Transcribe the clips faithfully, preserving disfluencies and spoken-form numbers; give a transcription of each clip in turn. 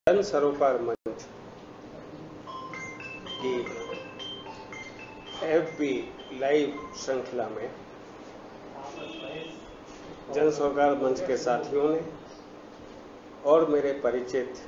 जन सरोकार मंच की एफबी लाइव श्रृंखला में जन सरोकार मंच के साथियों ने और मेरे परिचित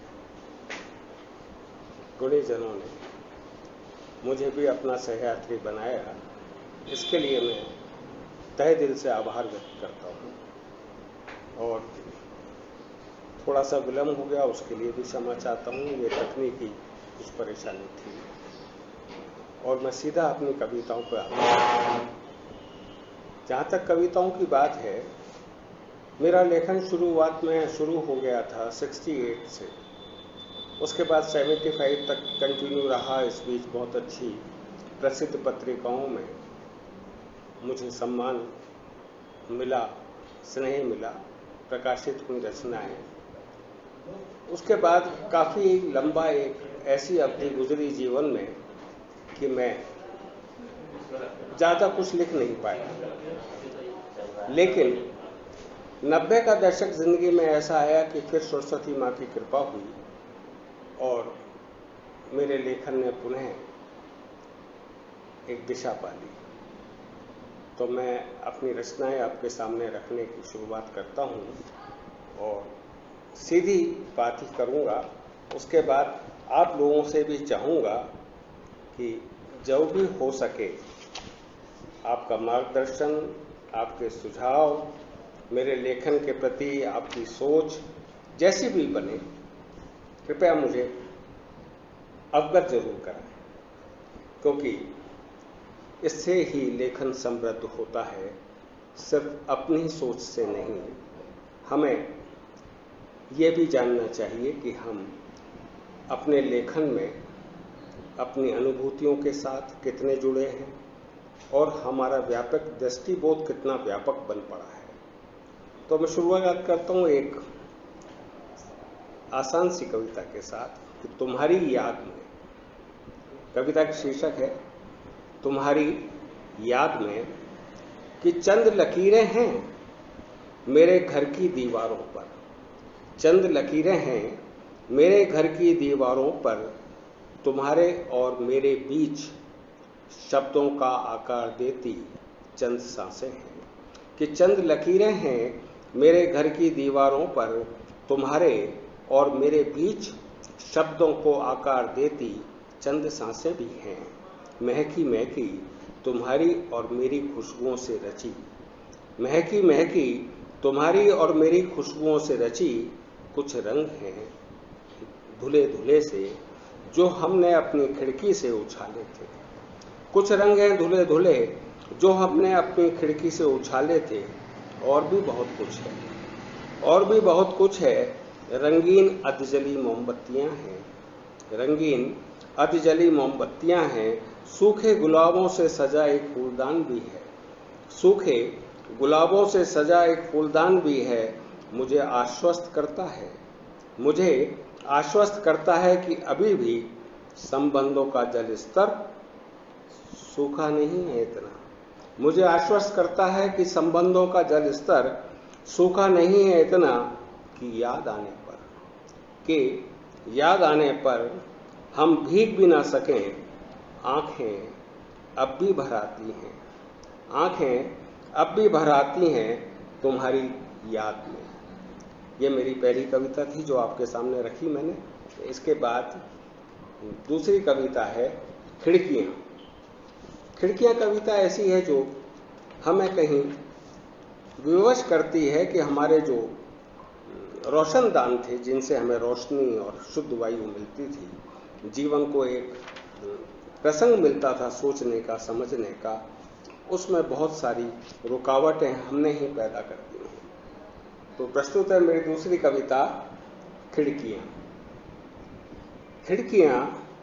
गुणीजनों ने मुझे भी अपना सहयात्री बनाया। इसके लिए मैं तहे दिल से आभार व्यक्त करता हूँ और थोड़ा सा विलम्ब हो गया, उसके लिए भी क्षमा चाहता हूँ। ये तकनीकी कुछ परेशानी थी और मैं सीधा अपनी कविताओं पर आता हूँ। जहाँ तक कविताओं की बात है, मेरा लेखन शुरुआत में शुरू हो गया था अड़सठ से, उसके बाद पचहत्तर तक कंटिन्यू रहा। इस बीच बहुत अच्छी प्रसिद्ध पत्रिकाओं में मुझे सम्मान मिला, स्नेह मिला, प्रकाशित हुई रचनाएं। उसके बाद काफ़ी लंबा एक ऐसी अवधि गुजरी जीवन में कि मैं ज़्यादा कुछ लिख नहीं पाया। लेकिन नब्बे का दशक जिंदगी में ऐसा आया कि फिर सरस्वती माँ की कृपा हुई और मेरे लेखन ने पुनः एक दिशा पा ली। तो मैं अपनी रचनाएं आपके सामने रखने की शुरुआत करता हूँ और सीधी बात ही करूँगा। उसके बाद आप लोगों से भी चाहूँगा कि जो भी हो सके आपका मार्गदर्शन, आपके सुझाव, मेरे लेखन के प्रति आपकी सोच जैसी भी बने, कृपया मुझे अवगत जरूर कराएं, क्योंकि इससे ही लेखन समृद्ध होता है। सिर्फ अपनी सोच से नहीं, हमें ये भी जानना चाहिए कि हम अपने लेखन में अपनी अनुभूतियों के साथ कितने जुड़े हैं और हमारा व्यापक दृष्टिबोध कितना व्यापक बन पड़ा है। तो मैं शुरुआत करता हूँ एक आसान सी कविता के साथ कि तुम्हारी याद में। कविता का शीर्षक है तुम्हारी याद में कि चंद लकीरें हैं मेरे घर की दीवारों पर। चंद लकीरें हैं मेरे घर की दीवारों पर, तुम्हारे और मेरे बीच शब्दों का आकार देती चंद सांसें हैं। कि चंद लकीरें हैं मेरे घर की दीवारों पर, तुम्हारे और मेरे बीच शब्दों को आकार देती चंद सांसें भी हैं। महकी महकी तुम्हारी और मेरी खुशबुओं से रची, महकी महकी तुम्हारी और मेरी खुशबुओं से रची कुछ रंग हैं धुले धुले से जो हमने अपनी खिड़की से उछाले थे। कुछ रंग हैं धुले धुले जो हमने अपनी खिड़की से उछाले थे। और भी बहुत कुछ है, और भी बहुत कुछ है। रंगीन अधजली मोमबत्तियां हैं, रंगीन अधजली मोमबत्तियां हैं। सूखे गुलाबों से सजा एक फूलदान भी है, सूखे गुलाबों से सजा एक फूलदान भी है। मुझे आश्वस्त करता है, मुझे आश्वस्त करता है कि अभी भी संबंधों का जल स्तर सूखा नहीं है इतना। मुझे आश्वस्त करता है कि संबंधों का जल स्तर सूखा नहीं है इतना कि याद आने पर, कि याद आने पर हम भीग भी ना सकें। आंखें अब भी भर आती हैं, आंखें अब भी भर आती हैं तुम्हारी याद में। ये मेरी पहली कविता थी जो आपके सामने रखी मैंने। इसके बाद दूसरी कविता है खिड़कियाँ। खिड़कियाँ कविता ऐसी है जो हमें कहीं विवश करती है कि हमारे जो रोशनदान थे, जिनसे हमें रोशनी और शुद्ध वायु मिलती थी, जीवन को एक प्रसंग मिलता था सोचने का, समझने का, उसमें बहुत सारी रुकावटें हमने ही पैदा कर दी हैं। तो प्रस्तुत है मेरी दूसरी कविता खिड़कियाँ। खिड़कियाँ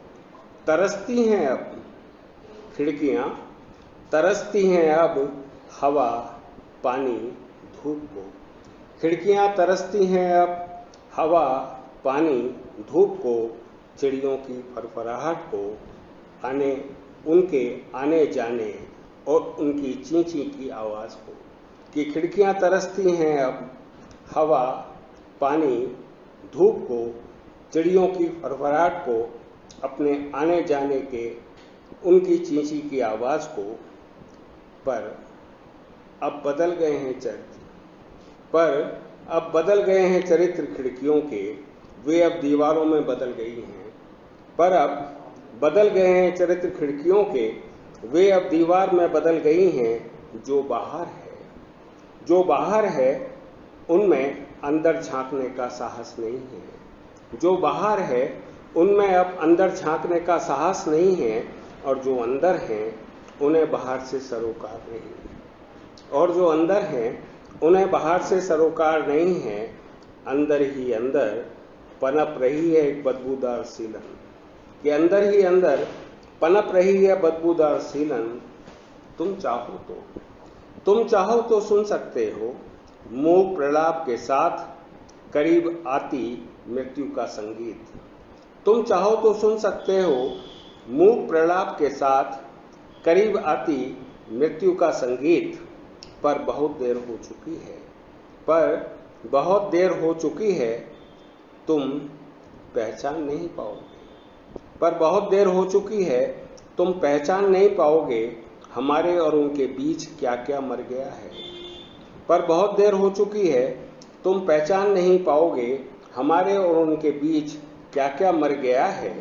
तरसती हैं अब, खिड़कियाँ तरसती हैं अब हवा, पानी, धूप को। खिड़कियाँ तरसती हैं अब हवा, पानी, धूप को, चिड़ियों की फरफराहट को, आने उनके आने जाने और उनकी चींची की आवाज़ को। कि खिड़कियाँ तरसती हैं अब हवा, पानी, धूप को, चिड़ियों की फड़फड़ाहट को, अपने आने जाने के उनकी चींची की आवाज को, पर अब बदल गए हैं चरित्र पर अब बदल गए हैं चरित्र खिड़कियों के, वे अब दीवारों में बदल गई हैं। पर अब बदल गए हैं चरित्र खिड़कियों के, वे अब दीवार में बदल गई हैं। जो बाहर है जो बाहर है उनमें अंदर झांकने का साहस नहीं है। जो बाहर है उनमें अब अंदर झांकने का साहस नहीं है, और जो अंदर हैं उन्हें बाहर से सरोकार नहीं है। और जो अंदर हैं उन्हें बाहर से सरोकार नहीं है। अंदर ही अंदर पनप रही है एक बदबूदार सीलन, कि अंदर ही अंदर पनप रही है बदबूदार सीलन। तुम चाहो तो तुम चाहो तो सुन सकते हो मूक प्रलाप के साथ करीब आती मृत्यु का संगीत। तुम चाहो तो सुन सकते हो मूक प्रलाप के साथ करीब आती मृत्यु का संगीत। पर बहुत देर हो चुकी है पर बहुत देर हो चुकी है तुम पहचान नहीं पाओगे। पर बहुत देर हो चुकी है तुम पहचान नहीं पाओगे हमारे और उनके बीच क्या क्या मर गया है। पर बहुत देर हो चुकी है तुम पहचान नहीं पाओगे हमारे और उनके बीच क्या क्या मर गया है।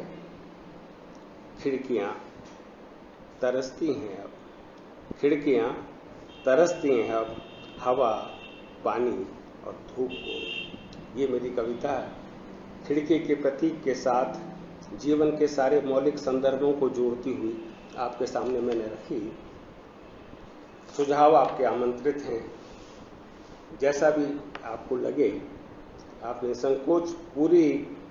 खिड़कियां तरसती हैं अब खिड़कियां तरसती हैं अब हवा, पानी और धूप को। ये मेरी कविता खिड़की के प्रतीक के साथ जीवन के सारे मौलिक संदर्भों को जोड़ती हुई आपके सामने मैंने रखी। सुझाव आपके आमंत्रित हैं। जैसा भी आपको लगे आप निसंकोच पूरी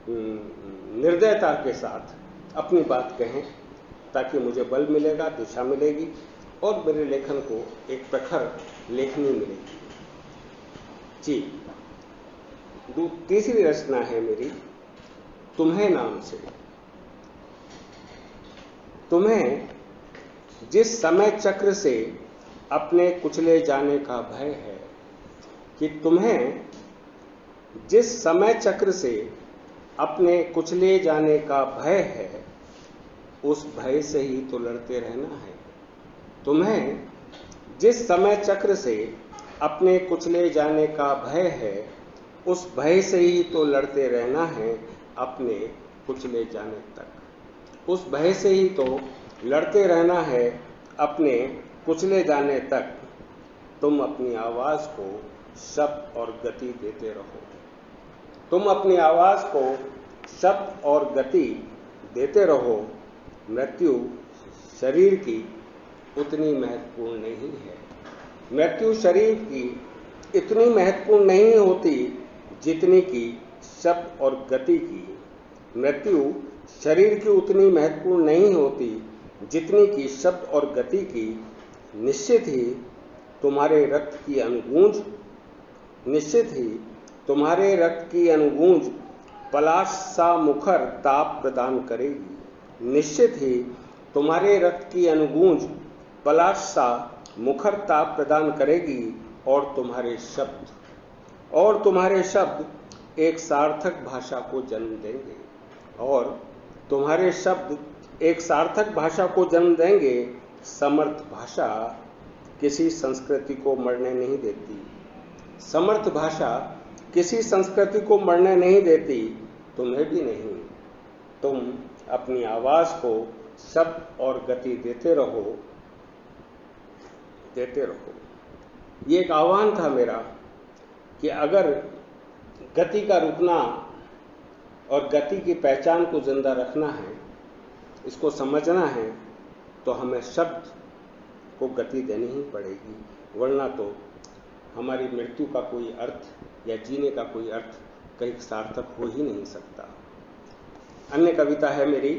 निर्दयता के साथ अपनी बात कहें, ताकि मुझे बल मिलेगा, दिशा मिलेगी और मेरे लेखन को एक प्रखर लेखनी मिलेगी। जी, तीसरी रचना है मेरी तुम्हें नाम से। तुम्हें जिस समय चक्र से अपने कुचले जाने का भय है, कि तुम्हें जिस समय चक्र से अपने कुचले जाने का भय है, उस भय से ही तो लड़ते रहना है। तुम्हें जिस समय चक्र से अपने कुचले जाने का भय है, उस भय से ही तो लड़ते रहना है अपने कुचले जाने तक। उस भय से ही तो लड़ते रहना है अपने कुचले जाने तक। तुम अपनी आवाज को शब्द और गति देते रहो। तुम अपनी आवाज को शब्द और गति देते रहो। मृत्यु शरीर की उतनी महत्वपूर्ण नहीं है। मृत्यु शरीर की इतनी महत्वपूर्ण नहीं होती जितनी कि शब्द और गति की। मृत्यु शरीर की उतनी महत्वपूर्ण नहीं होती जितनी कि शब्द और गति की। निश्चित ही तुम्हारे रक्त की अनुगूंज निश्चित ही तुम्हारे रक्त की अनुगूंज पलाश सा मुखर ताप प्रदान करेगी। निश्चित ही तुम्हारे रक्त की अनुगूंज पलाश सा मुखर ताप प्रदान करेगी। और तुम्हारे शब्द और तुम्हारे शब्द एक सार्थक भाषा को जन्म देंगे। और तुम्हारे शब्द एक सार्थक भाषा को जन्म देंगे। समर्थ भाषा किसी संस्कृति को मरने नहीं देती। समर्थ भाषा किसी संस्कृति को मरने नहीं देती, तुम्हें भी नहीं। तुम अपनी आवाज को शब्द और गति देते रहो देते रहो ये एक आह्वान था मेरा कि अगर गति का रुकना और गति की पहचान को जिंदा रखना है, इसको समझना है, तो हमें शब्द को गति देनी ही पड़ेगी, वरना तो हमारी मृत्यु का कोई अर्थ या जीने का कोई अर्थ कहीं सार्थक हो ही नहीं सकता। अन्य कविता है मेरी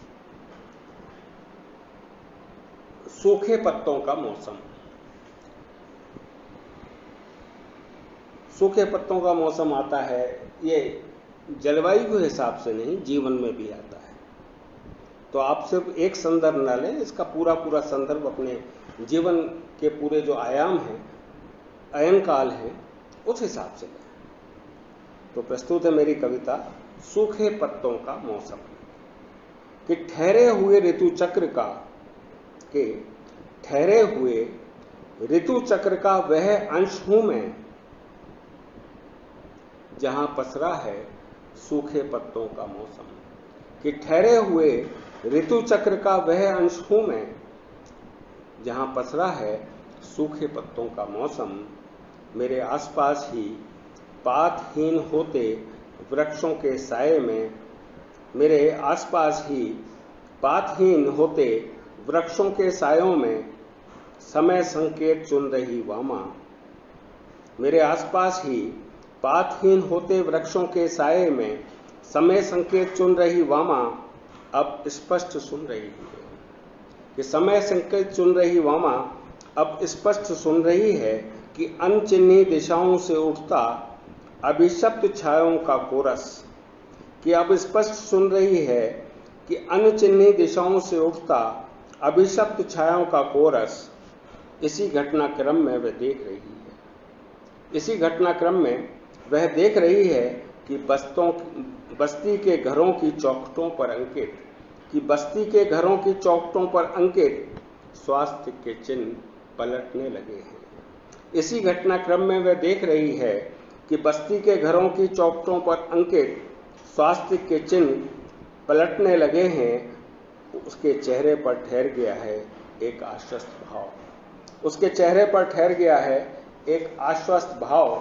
सूखे पत्तों का मौसम। सूखे पत्तों का मौसम आता है, ये जलवायु के हिसाब से नहीं, जीवन में भी आता है। तो आप सिर्फ एक संदर्भ ना लें, इसका पूरा पूरा संदर्भ अपने जीवन के पूरे जो आयाम हैं, अयन काल है, उस हिसाब से लें। तो प्रस्तुत है मेरी कविता सूखे पत्तों का मौसम, कि ठहरे हुए ऋतु चक्र का के ठहरे हुए ऋतु चक्र का वह अंश हूं मैं जहां पसरा है सूखे पत्तों का मौसम, कि ठहरे हुए ऋतु चक्र का वह अंश हूं मैं जहां पसरा है सूखे पत्तों का मौसम। मेरे आसपास ही पातहीन होते वृक्षों के साये में मेरे आसपास ही पातहीन होते वृक्षों के सायों में समय संकेत चुन रही वामा। मेरे आसपास ही पातहीन होते वृक्षों के साये में समय संकेत चुन रही वामा अब स्पष्ट सुन रही है, कि समय संकेत चुन रही वामा अब स्पष्ट सुन रही है कि अनचिन्ही दिशाओं से उठता अभिशप्त छायाओं का कोरस, कि अब स्पष्ट सुन रही है कि अनचिन्ही दिशाओं से उठता अभिशप्त छायाओं का कोरस। इसी घटनाक्रम में वह देख रही है इसी घटनाक्रम में वह देख रही है कि बस्तों बस्ती के घरों की चौखटों पर अंकित कि बस्ती के घरों की चौखटों पर अंकित स्वास्थ्य के चिन्ह पलटने लगे हैं। इसी घटनाक्रम में वह देख रही है कि बस्ती के घरों की चौखटों पर अंकित स्वास्थ्य के चिन्ह पलटने लगे हैं। उसके चेहरे पर ठहर गया है एक आश्वस्त भाव उसके चेहरे पर ठहर गया है एक आश्वस्त भाव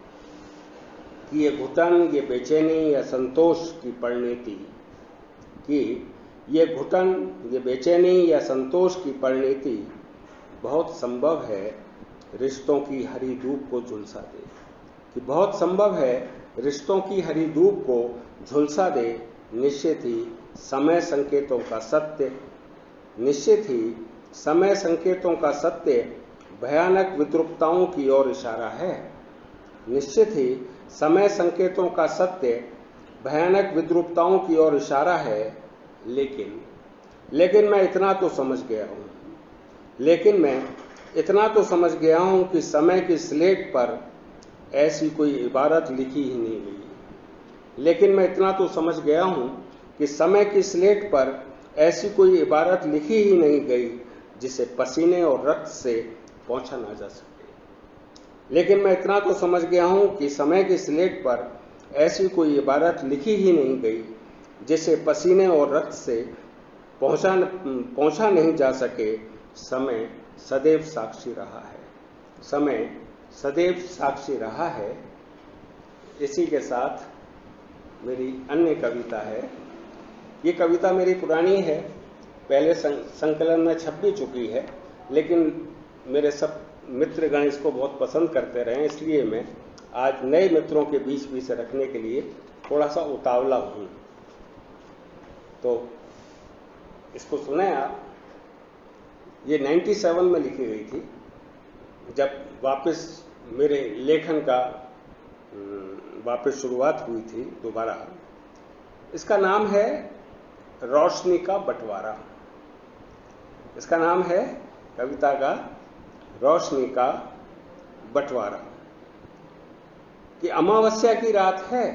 कि ये घुटन, ये बेचैनी या संतोष की परिणति कि ये घुटन, ये बेचैनी या संतोष की परिणति बहुत संभव है रिश्तों की हरी धूप को झुलसा दे कि बहुत संभव है रिश्तों की हरी धूप को झुलसा दे। निश्चित ही समय संकेतों का सत्य निश्चित ही समय संकेतों का सत्य भयानक विद्रुपताओं की ओर इशारा है निश्चित ही समय संकेतों का सत्य भयानक विद्रुपताओं की ओर इशारा है। लेकिन लेकिन मैं इतना तो समझ गया हूं लेकिन मैं इतना तो समझ गया हूं कि समय की स्लेट पर ऐसी कोई इबारत लिखी ही नहीं गई लेकिन मैं इतना तो समझ गया हूं कि समय की स्लेट पर ऐसी कोई इबारत लिखी ही नहीं गई जिसे पसीने और रक्त से पहुंचा ना जा सके लेकिन मैं इतना तो समझ गया हूं कि समय की स्लेट पर ऐसी कोई इबारत लिखी ही नहीं गई जिसे पसीने और रक्त से पहुंचा पहुंचा नहीं जा सके। समय सदैव साक्षी रहा है समय सदैव साक्षी रहा है। इसी के साथ मेरी अन्य कविता है। ये कविता मेरी पुरानी है, पहले संकलन में छप भी चुकी है, लेकिन मेरे सब मित्रगण इसको बहुत पसंद करते रहे, इसलिए मैं आज नए मित्रों के बीच बीच से रखने के लिए थोड़ा सा उतावला हूं। तो इसको सुने आप। ये सत्तानवे में लिखी गई थी, जब वापस मेरे लेखन का वापस शुरुआत हुई थी दोबारा। इसका नाम है रोशनी का बंटवारा। इसका नाम है कविता का रोशनी का बंटवारा। कि अमावस्या की रात है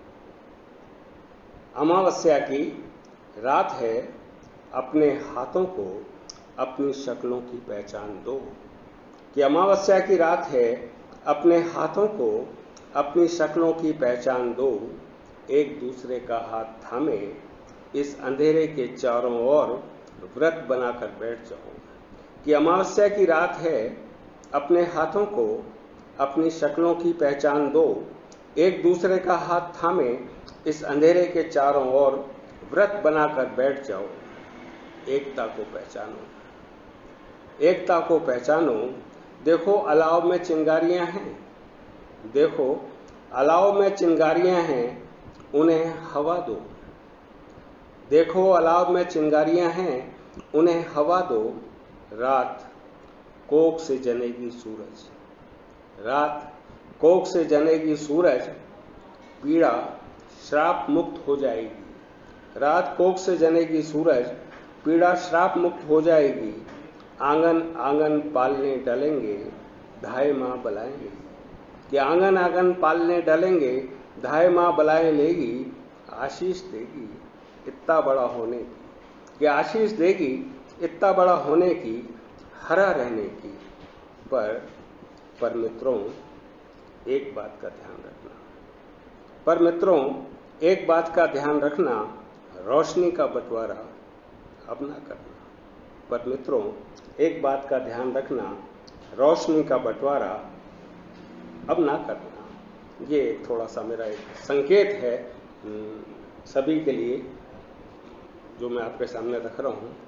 अमावस्या की रात है अपने हाथों को अपनी शक्लों की पहचान दो। कि अमावस्या की रात है अपने हाथों को अपनी शक्लों की पहचान दो। एक दूसरे का हाथ थामे इस अंधेरे के चारों ओर व्रत बनाकर बैठ जाओ। कि अमावस्या की रात है अपने हाथों को अपनी शक्लों की पहचान दो। एक दूसरे का हाथ थामे इस अंधेरे के चारों ओर व्रत बनाकर बैठ जाओ। एकता को पहचानो एकता को पहचानो। देखो अलाव में चिंगारियां हैं देखो अलाव में चिंगारियां हैं उन्हें हवा दो। देखो अलाव में चिंगारियां हैं उन्हें हवा दो। रात कोख से जनेगी सूरज रात कोख से जनेगी सूरज पीड़ा श्राप मुक्त हो जाएगी। रात कोख से जनेगी सूरज पीड़ा श्राप मुक्त हो जाएगी। आंगन आंगन पालने डलेंगे धाय माँ बलाएंगे। कि आंगन आंगन पालने डलेंगे धाय माँ बलाए लेगी। आशीष देगी इतना बड़ा होने की, कि आशीष देगी इतना बड़ा होने की, हरा रहने की। पर पर मित्रों एक बात का ध्यान रखना, पर मित्रों एक बात का ध्यान रखना, रोशनी का बंटवारा अब ना करना। पर मित्रों एक बात का ध्यान रखना, रोशनी का बंटवारा अब ना करना। ये थोड़ा सा मेरा एक संकेत है सभी के लिए जो मैं आपके सामने रख रहा हूं।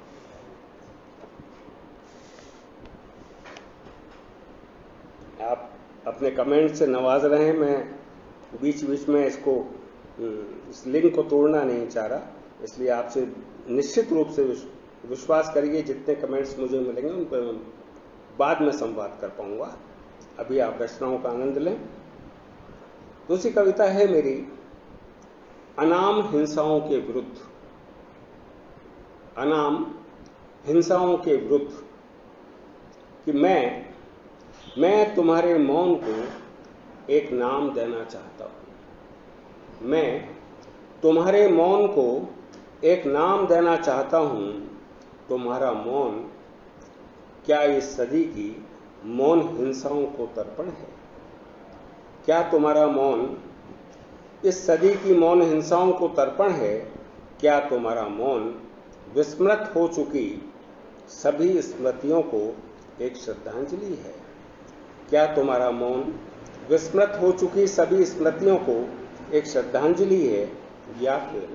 आप अपने कमेंट से नवाज रहे हैं, मैं बीच बीच में इसको इस लिंक को तोड़ना नहीं चाह रहा, इसलिए आपसे निश्चित रूप से विश्वास करिए जितने कमेंट्स मुझे मिलेंगे उन पर बाद में संवाद कर पाऊंगा। अभी आप रचनाओं का आनंद लें। दूसरी कविता है मेरी अनाम हिंसाओं के विरुद्ध। अनाम हिंसाओं के विरुद्ध कि मैं मैं तुम्हारे मौन को एक नाम देना चाहता हूं। मैं तुम्हारे मौन को एक नाम देना चाहता हूं। तुम्हारा मौन क्या इस सदी की मौन हिंसाओं को तर्पण है? क्या तुम्हारा मौन इस सदी की मौन हिंसाओं को तर्पण है? क्या तुम्हारा मौन विस्मृत हो चुकी सभी स्मृतियों को एक श्रद्धांजलि है? क्या तुम्हारा मौन विस्मृत हो चुकी सभी स्मृतियों को एक श्रद्धांजलि है? या फिर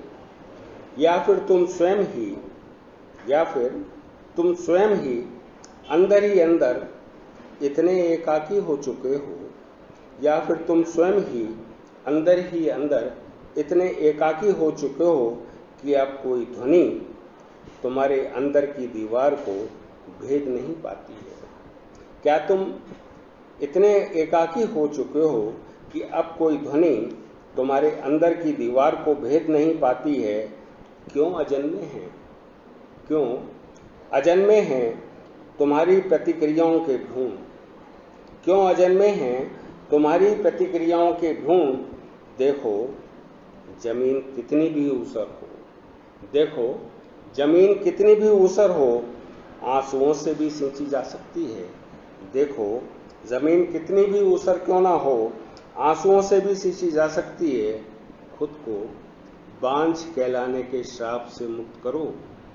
या फिर तुम स्वयं ही या फिर तुम स्वयं ही अंदर ही अंदर इतने एकाकी हो चुके हो? या फिर तुम स्वयं ही अंदर ही अंदर इतने एकाकी हो चुके हो कि अब कोई ध्वनि तुम्हारे अंदर की दीवार को भेद नहीं पाती है? क्या तुम इतने एकाकी हो चुके हो कि अब कोई ध्वनि तुम्हारे अंदर की दीवार को भेद नहीं पाती है? क्यों अजन्मे हैं क्यों अजन्मे हैं तुम्हारी प्रतिक्रियाओं के भ्रूण? क्यों अजन्मे हैं तुम्हारी प्रतिक्रियाओं के भ्रूण? देखो जमीन कितनी भी ऊसर हो, देखो जमीन कितनी भी ऊसर हो, आंसुओं से भी सींची जा सकती है। देखो जमीन कितनी भी ऊसर क्यों ना हो, आंसुओं से भी सींची जा सकती है। खुद को बांझ कहलाने के श्राप से मुक्त करो,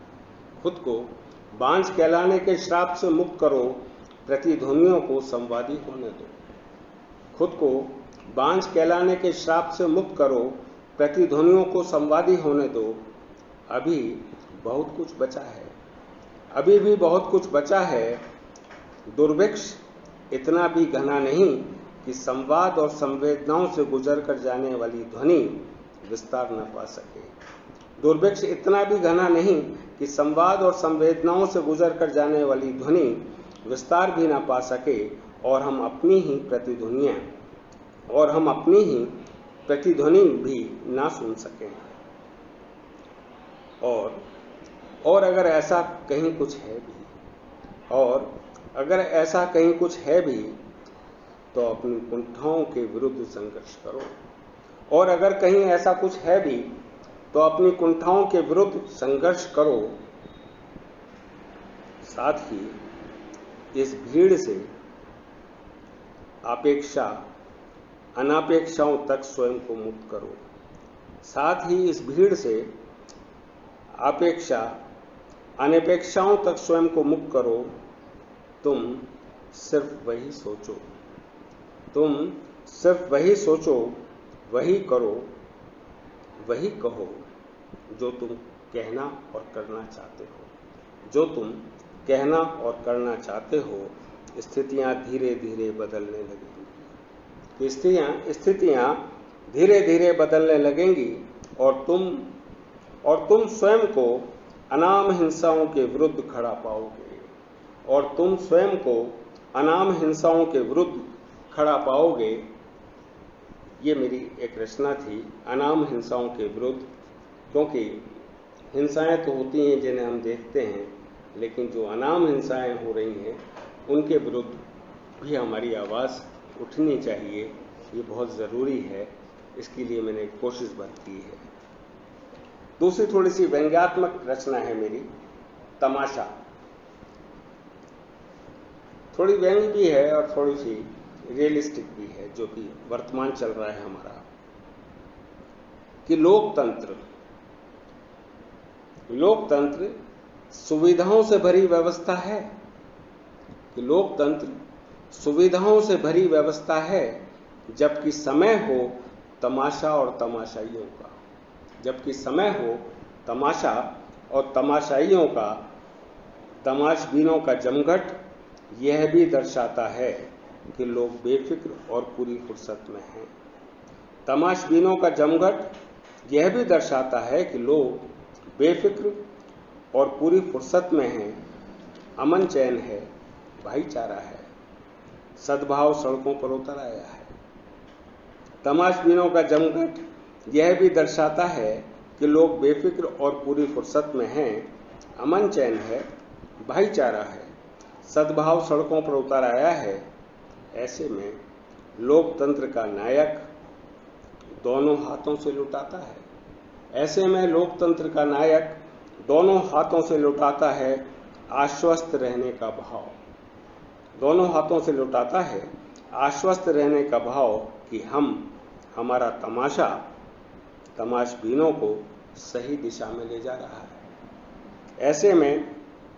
खुद को बांझ कहलाने के श्राप से मुक्त करो। प्रतिध्वनियों को संवादी होने दो, खुद को बांझ कहलाने के श्राप से मुक्त करो। प्रतिध्वनियों को संवादी होने दो। अभी बहुत कुछ बचा है, अभी भी बहुत कुछ बचा है। दुर्भिक्ष इतना भी घना नहीं कि संवाद और संवेदनाओं से गुजर कर जाने वाली ध्वनि विस्तार न पा सके। दुर्भिक्ष इतना भी घना नहीं कि संवाद और संवेदनाओं से गुजर कर जाने वाली ध्वनि विस्तार भी न पा सके, और हम अपनी ही प्रतिध्वनियां और हम अपनी ही प्रतिध्वनि भी ना सुन सकें। और और अगर ऐसा कहीं कुछ है भी और अगर ऐसा कहीं कुछ है भी तो अपनी कुंठाओं के विरुद्ध संघर्ष करो। और अगर कहीं ऐसा कुछ है भी तो अपनी कुंठाओं के विरुद्ध संघर्ष करो। साथ ही इस भीड़ से अपेक्षा अनापेक्षाओं तक स्वयं को मुक्त करो। साथ ही इस भीड़ से अपेक्षा अनपेक्षाओं तक स्वयं को मुक्त करो। तुम सिर्फ वही सोचो, तुम सिर्फ वही सोचो, वही करो, वही कहो जो तुम कहना और करना चाहते हो। जो तुम कहना और करना चाहते हो। स्थितियां धीरे धीरे बदलने लगेंगी, स्थितियां स्थितियां धीरे धीरे बदलने लगेंगी और तुम और तुम स्वयं को अनाम हिंसाओं के विरुद्ध खड़ा पाओगे। और तुम स्वयं को अनाम हिंसाओं के विरुद्ध खड़ा पाओगे। ये मेरी एक रचना थी, अनाम हिंसाओं के विरुद्ध। क्योंकि हिंसाएं तो होती हैं जिन्हें हम देखते हैं, लेकिन जो अनाम हिंसाएं हो रही हैं उनके विरुद्ध भी हमारी आवाज़ उठनी चाहिए। ये बहुत ज़रूरी है, इसके लिए मैंने कोशिश बहुत की है। दूसरी थोड़ी सी व्यंग्यात्मक रचना है मेरी, तमाशा। थोड़ी व्यंग भी है और थोड़ी सी रियलिस्टिक भी है, जो कि वर्तमान चल रहा है हमारा, कि लोकतंत्र लोकतंत्र सुविधाओं से भरी व्यवस्था है, कि लोकतंत्र सुविधाओं से भरी व्यवस्था है, जबकि समय हो तमाशा और तमाशाइयों का। जबकि समय हो तमाशा और तमाशाइयों का, तमाशबीनों का जमघट यह भी दर्शाता है कि लोग बेफिक्र और पूरी फुर्सत में हैं। तमाशबीनों का जमघट यह भी दर्शाता है कि लोग बेफिक्र और पूरी फुर्सत में हैं। अमन चैन है, भाईचारा है, सद्भाव सड़कों पर उतर आया है। तमाशबीनों का जमघट यह भी दर्शाता है कि लोग बेफिक्र और पूरी फुर्सत में हैं। अमन चैन है, भाईचारा है, सद्भाव सड़कों पर उतर आया है। ऐसे में लोकतंत्र का नायक दोनों हाथों से लुटाता है। ऐसे में लोकतंत्र का नायक दोनों हाथों से लुटाता है आश्वस्त रहने का भाव। दोनों हाथों से लुटाता है आश्वस्त रहने का भाव कि हम हमारा तमाशा तमाशबीनों को सही दिशा में ले जा रहा है। ऐसे में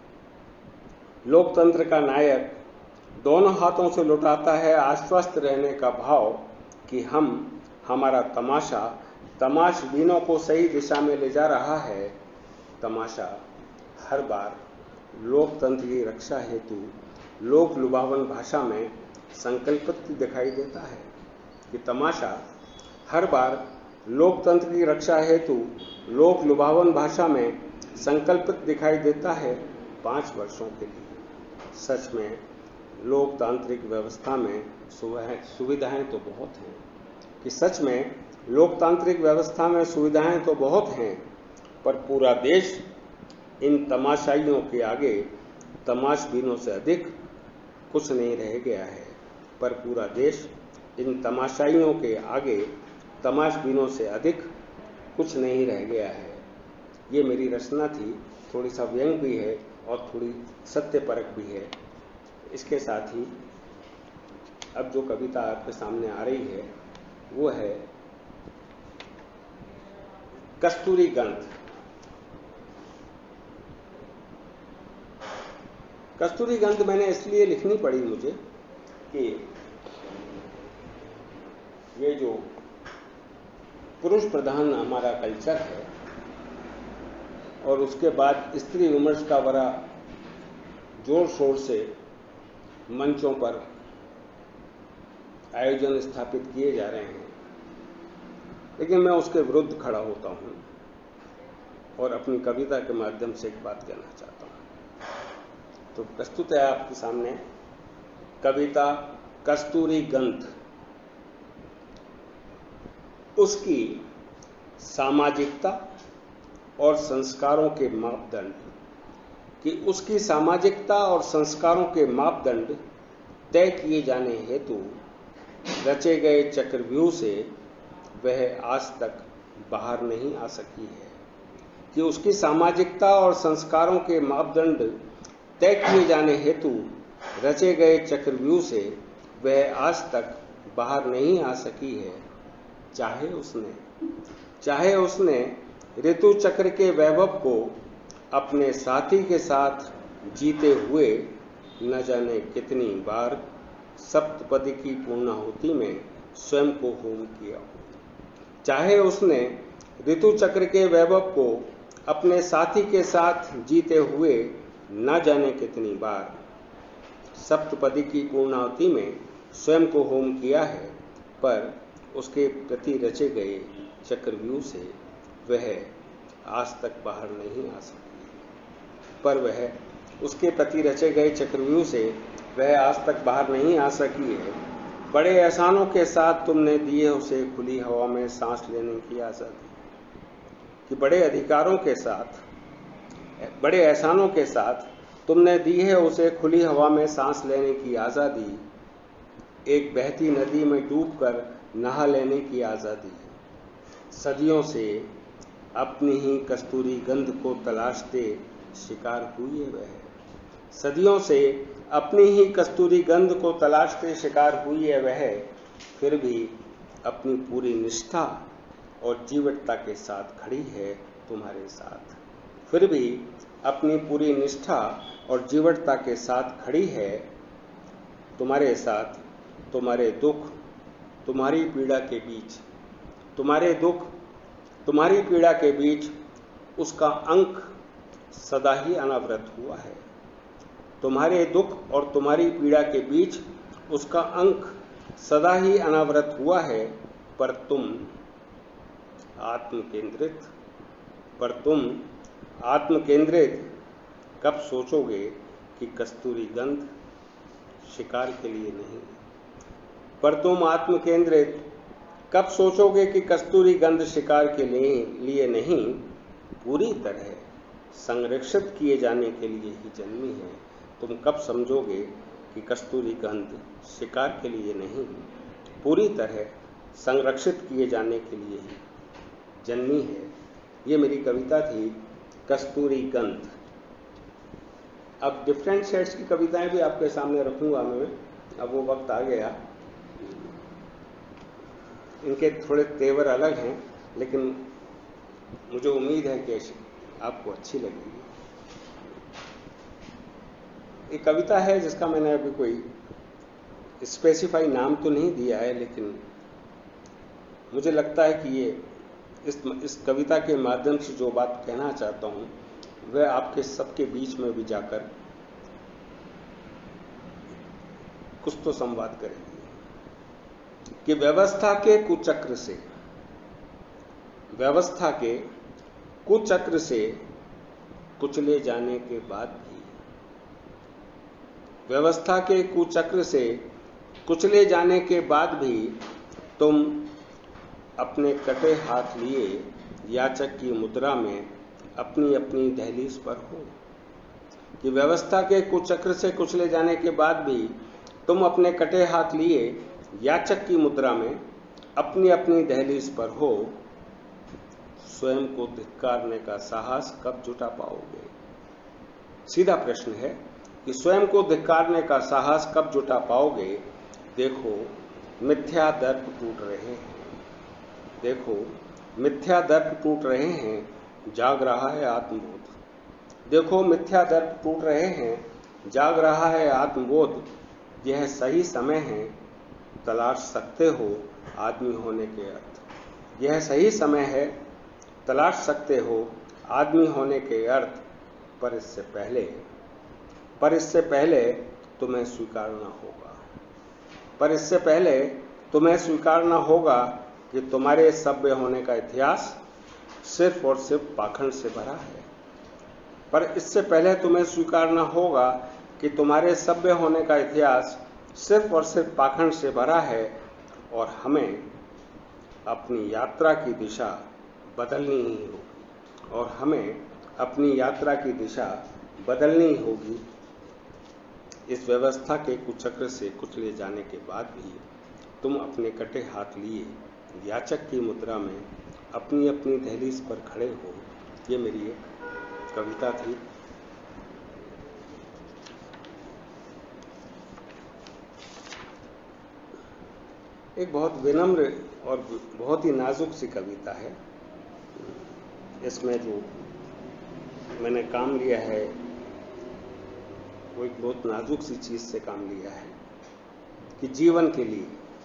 लोकतंत्र का नायक दोनों हाथों से लुटाता है आश्वस्त रहने का भाव कि हम हमारा तमाशा तमाशबीनों को सही दिशा में ले जा रहा है। तमाशा हर बार लोकतंत्र की रक्षा हेतु लोक लुभावन भाषा में संकल्पित दिखाई देता है, कि तमाशा हर बार लोकतंत्र की रक्षा हेतु लोक लुभावन भाषा में संकल्पित दिखाई देता है पांच वर्षों के लिए। सच में लोकतांत्रिक व्यवस्था में सुविधाएं तो बहुत हैं, कि सच में लोकतांत्रिक व्यवस्था में सुविधाएं तो बहुत हैं, पर पूरा देश इन तमाशाइयों के आगे तमाशबीनों से अधिक कुछ नहीं रह गया है। पर पूरा देश इन तमाशाइयों के आगे तमाशबीनों से अधिक कुछ नहीं रह गया है। ये मेरी रचना थी, थोड़ी सा व्यंग भी है और थोड़ी सत्यपरक भी है। इसके साथ ही अब जो कविता आपके सामने आ रही है वो है कस्तूरी गंध। कस्तूरी गंध मैंने इसलिए लिखनी पड़ी मुझे कि ये जो पुरुष प्रधान हमारा कल्चर है और उसके बाद स्त्री विमर्श का बड़ा जोर शोर से मंचों पर आयोजन स्थापित किए जा रहे हैं, लेकिन मैं उसके विरुद्ध खड़ा होता हूं और अपनी कविता के माध्यम से एक बात कहना चाहता हूं। तो प्रस्तुत है आपके सामने कविता कस्तूरी गंध। उसकी सामाजिकता और संस्कारों के मापदंड, कि उसकी सामाजिकता और संस्कारों के मापदंड तय किए जाने हेतु रचे गए चक्रव्यूह से वह आज तक बाहर नहीं आ सकी है। कि उसकी सामाजिकता और संस्कारों के मापदंड तय किए जाने हेतु रचे गए चक्रव्यूह से वह आज तक बाहर नहीं आ सकी है। चाहे उसने चाहे उसने ऋतु चक्र के वैभव को अपने साथी के साथ जीते हुए न जाने कितनी बार सप्तपदी की पूर्णाहुति में स्वयं को होम किया हो। चाहे उसने ऋतु चक्र के वैभव को अपने साथी के साथ जीते हुए न जाने कितनी बार सप्तपदी की पूर्णाहुति में स्वयं को होम किया है, पर उसके प्रति रचे गए चक्रव्यूह से वह आज तक बाहर नहीं आ सकी। पर वह उसके प्रति रचे गए चक्रव्यूह से वह आज तक बाहर नहीं आ सकी है। बड़े एहसानों के साथ तुमने दिए उसे खुली हवा में सांस लेने की आज़ादी, कि बड़े अधिकारों के साथ बड़े एहसानों के साथ तुमने दी है उसे खुली हवा में सांस लेने की आज़ादी, एक बहती नदी में डूबकर नहा लेने की आज़ादी। सदियों से अपनी ही कस्तूरी गंध को तलाशते शिकार हुई है वह। सदियों से अपनी ही कस्तूरी गंध को तलाशते शिकार हुई है वह, फिर भी अपनी पूरी निष्ठा और जीवटता के साथ खड़ी है तुम्हारे साथ। फिर भी अपनी पूरी निष्ठा और जीवटता के साथ खड़ी है तुम्हारे साथ। तुम्हारे दुख तुम्हारी पीड़ा के बीच, तुम्हारे दुख तुम्हारी पीड़ा के बीच उसका अंक सदा ही अनावृत हुआ है। तुम्हारे दुख और तुम्हारी पीड़ा के बीच उसका अंक सदा ही अनावृत हुआ है। पर तुम आत्म केंद्रित पर तुम आत्म केंद्रित कब सोचोगे कि कस्तूरी गंध शिकार के लिए नहीं। पर तुम आत्म केंद्रित कब सोचोगे कि कस्तूरी गंध शिकार के लिए नहीं, पूरी तरह संरक्षित किए जाने के लिए ही जन्मी है। तुम कब समझोगे कि कस्तूरी गंध शिकार के लिए नहीं, पूरी तरह संरक्षित किए जाने के लिए ही जन्मी है। ये मेरी कविता थी कस्तूरी गंध। अब डिफरेंट शेड्स की कविताएं भी आपके सामने रखूंगा मैं, अब वो वक्त आ गया। इनके थोड़े तेवर अलग हैं, लेकिन मुझे उम्मीद है कि आपको अच्छी लगेगी। एक कविता है जिसका मैंने अभी कोई स्पेसिफाई नाम तो नहीं दिया है, लेकिन मुझे लगता है कि ये इस इस कविता के माध्यम से जो बात कहना चाहता हूं वह आपके सबके बीच में भी जाकर कुछ तो संवाद करेगी कि व्यवस्था के कुचक्र से व्यवस्था के कुचक्र से कुचले जाने के बाद भी व्यवस्था के कुचक्र से कुचले जाने के बाद भी तुम अपने कटे हाथ लिए याचक की मुद्रा में अपनी अपनी दहलीज पर हो। कि व्यवस्था के कुचक्र से कुचले जाने के बाद भी तुम अपने कटे हाथ लिए याचक की मुद्रा में अपनी अपनी दहलीज पर हो। स्वयं को धिक्कारने का साहस कब जुटा पाओगे। सीधा प्रश्न है कि स्वयं को धिक्कारने का साहस कब जुटा पाओगे। देखो मिथ्या दर्प टूट रहे हैं, देखो मिथ्या दर्प टूट रहे हैं, जाग रहा है आत्मबोध। देखो मिथ्या दर्प टूट रहे हैं, जाग रहा है आत्मबोध। यह सही समय है, तलाश सकते हो आदमी होने के अर्थ। यह सही समय है, तलाश सकते हो आदमी होने के अर्थ। पर इससे पहले पर इससे पहले तुम्हें स्वीकारना होगा पर इससे पहले तुम्हें स्वीकारना होगा कि तुम्हारे सभ्य होने का इतिहास सिर्फ और सिर्फ पाखंड से भरा है। पर इससे पहले तुम्हें स्वीकारना होगा कि तुम्हारे सभ्य होने का इतिहास सिर्फ और सिर्फ पाखंड से भरा है। और हमें अपनी यात्रा की दिशा बदलनी ही होगी और हमें अपनी यात्रा की दिशा बदलनी होगी। इस व्यवस्था के कुचक्र से कुचले जाने के बाद भी तुम अपने कटे हाथ लिए याचक की मुद्रा में अपनी अपनी दहलीज पर खड़े हो। ये मेरी एक कविता थी। एक बहुत विनम्र और बहुत ही नाजुक सी कविता है। इसमें जो मैंने काम लिया है वो एक बहुत नाजुक सी चीज से काम लिया है कि जीवन के लिए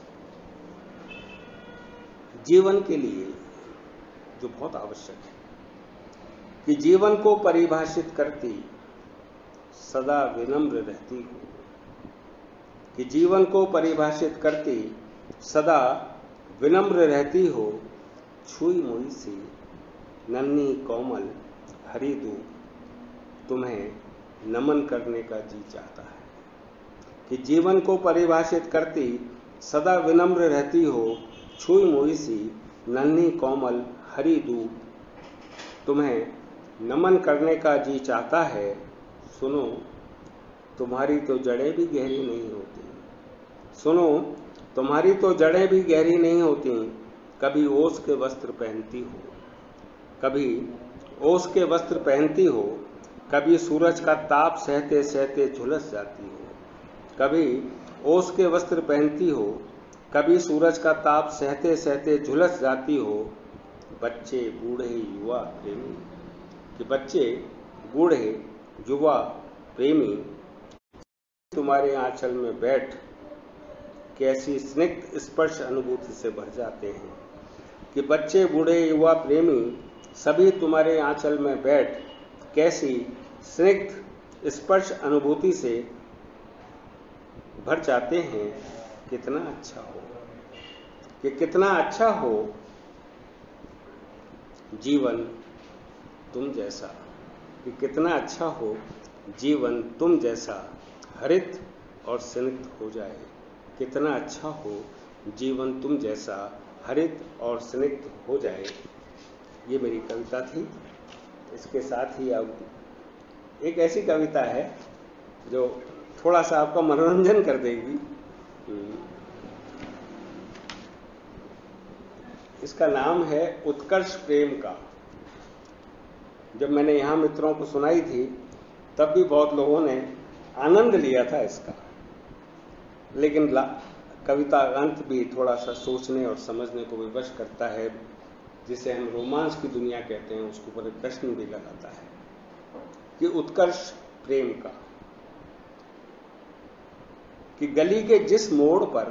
जीवन के लिए जो बहुत आवश्यक है कि जीवन को परिभाषित करती सदा विनम्र रहती हो। कि जीवन को परिभाषित करती सदा विनम्र रहती हो। छुई मुई सी नन्ही कोमल हरी दूब तुम्हें नमन करने का जी चाहता है। कि जीवन को परिभाषित करती सदा विनम्र रहती हो। छुई मुई सी नन्ही कोमल हरी दूब तुम्हें नमन करने का जी चाहता है। सुनो तुम्हारी तो जड़ें भी गहरी नहीं होती। सुनो तुम्हारी तो जड़ें भी गहरी नहीं होती। कभी ओस के वस्त्र पहनती हो कभी ओस के वस्त्र पहनती हो, कभी सूरज का ताप सहते सहते झुलस जाती हो। कभी ओस के वस्त्र पहनती हो, कभी सूरज का ताप सहते सहते झुलस जाती हो। बच्चे बूढ़े युवा प्रेमी, कि बच्चे बूढ़े युवा प्रेमी तुम्हारे आंचल में बैठ कैसी स्निग्ध स्पर्श अनुभूति से भर जाते हैं। कि बच्चे बूढ़े युवा प्रेमी सभी तुम्हारे आंचल में बैठ कैसी स्निग्ध स्पर्श अनुभूति से भर जाते हैं। कितना अच्छा हो, कि कितना अच्छा हो जीवन तुम जैसा, कि कितना अच्छा हो जीवन तुम जैसा हरित और स्निग्ध हो जाए। कितना अच्छा हो जीवन तुम जैसा हरित और स्निग्ध हो जाए। ये मेरी कविता थी। इसके साथ ही अब एक ऐसी कविता है जो थोड़ा सा आपका मनोरंजन कर देगी। इसका नाम है उत्कर्ष प्रेम का। जब मैंने यहाँ मित्रों को सुनाई थी तब भी बहुत लोगों ने आनंद लिया था इसका, लेकिन कविता अंत भी थोड़ा सा सोचने और समझने को विवश करता है, जिसे हम रोमांस की दुनिया कहते हैं। उसके ऊपर एक प्रश्न भी लगाता है कि उत्कर्ष प्रेम का, कि गली के जिस मोड़ पर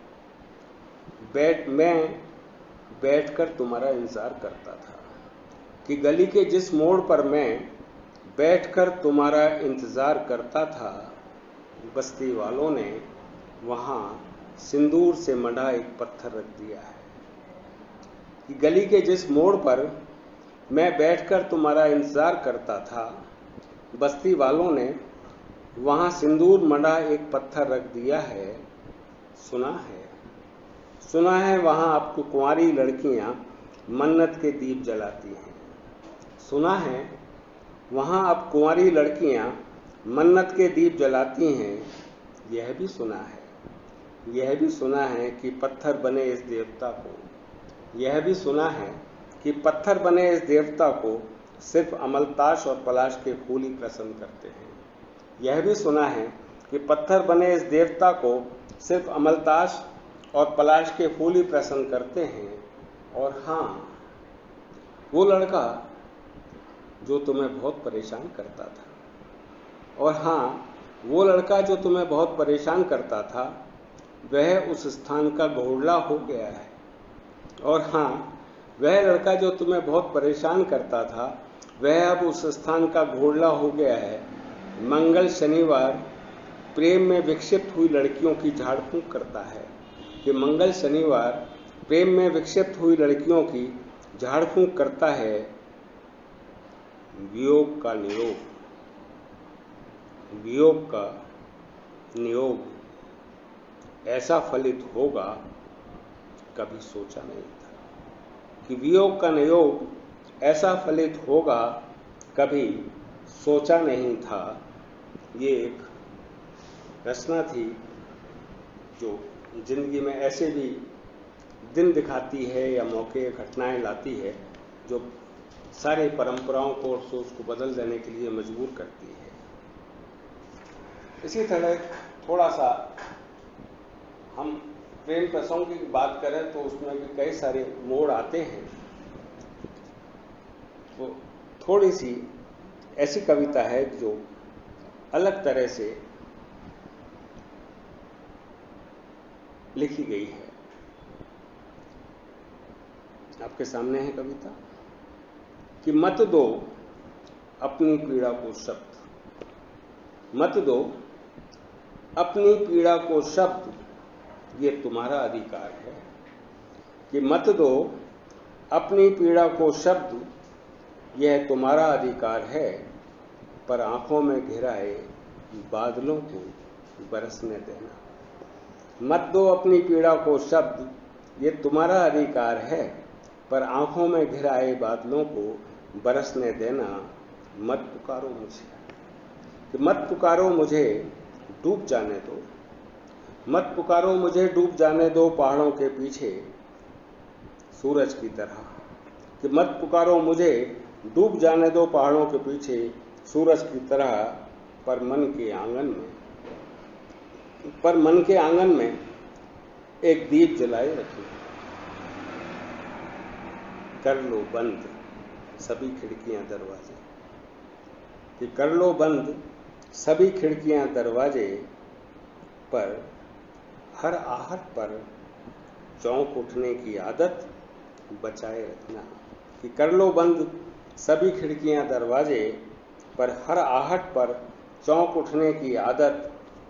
बैठ मैं बैठकर तुम्हारा इंतजार करता था। कि गली के जिस मोड़ पर मैं बैठकर तुम्हारा इंतजार करता था, बस्ती वालों ने वहां सिंदूर से मढ़ा एक पत्थर रख दिया है। कि गली के जिस मोड़ पर मैं बैठकर तुम्हारा इंतजार करता था, बस्ती वालों ने वहां सिंदूर मढ़ा एक पत्थर रख दिया है। सुना है सुना है वहां आपको कुंवारी लड़कियां मन्नत के दीप जलाती हैं। सुना है वहां अब कुंवारी लड़कियां मन्नत के दीप जलाती हैं। यह भी सुना है यह भी सुना है कि पत्थर बने इस देवता को यह भी सुना है कि पत्थर बने इस देवता को सिर्फ अमलताश और पलाश के फूल ही प्रसन्न करते हैं। यह भी सुना है कि पत्थर बने इस देवता को सिर्फ अमलताश और पलाश के फूल ही प्रसन्न करते हैं। और हाँ, वो लड़का जो तुम्हें बहुत परेशान करता था और हाँ वो लड़का जो तुम्हें बहुत परेशान करता था, वह उस स्थान का घोड़ला हो गया है। और हाँ, वह लड़का जो तुम्हें बहुत परेशान करता था, वह अब उस स्थान का घोड़ला हो गया है। मंगल शनिवार प्रेम में विक्षिप्त हुई लड़कियों की झाड़ फूंक करता है। कि मंगल शनिवार प्रेम में विक्षिप्त हुई लड़कियों की झाड़ फूंक करता है। वियोग का नियोग वियोग का नियोग ऐसा फलित होगा कभी सोचा नहीं था। कि वियोग का नियोग ऐसा फलित होगा कभी सोचा नहीं था। ये एक रचना थी जो जिंदगी में ऐसे भी दिन दिखाती है या मौके घटनाएं लाती है जो सारे परंपराओं को और सोच को बदल देने के लिए मजबूर करती है। इसी तरह थोड़ा सा हम प्रेम प्रसंग की बात करें तो उसमें भी कई सारे मोड़ आते हैं। तो थोड़ी सी ऐसी कविता है जो अलग तरह से लिखी गई है। आपके सामने है कविता कि मत दो अपनी पीड़ा को शब्द, मत दो अपनी पीड़ा को शब्द, ये तुम्हारा अधिकार है। कि मत दो अपनी पीड़ा को शब्द, यह तुम्हारा अधिकार है। पर आंखों में घिराए बादलों को बरसने देना। मत दो अपनी पीड़ा को शब्द, ये तुम्हारा अधिकार है। पर आंखों में घिराए बादलों को बरसने देना। मत पुकारो मुझे कि मत पुकारो मुझे डूब जाने दो। मत पुकारो मुझे डूब जाने दो पहाड़ों के पीछे सूरज की तरह। कि मत पुकारो मुझे, डूब जाने दो पहाड़ों के पीछे सूरज की तरह, पर मन के आंगन में पर मन के आंगन में एक दीप जलाए रखिए। कर लो बंद सभी खिड़कियां दरवाजे, कि कर लो बंद सभी खिड़कियां दरवाजे, पर हर आहट पर चौंक उठने की आदत बचाए रखना। कि कर लो बंद सभी खिड़कियां दरवाजे, पर हर आहट पर चौंक उठने की आदत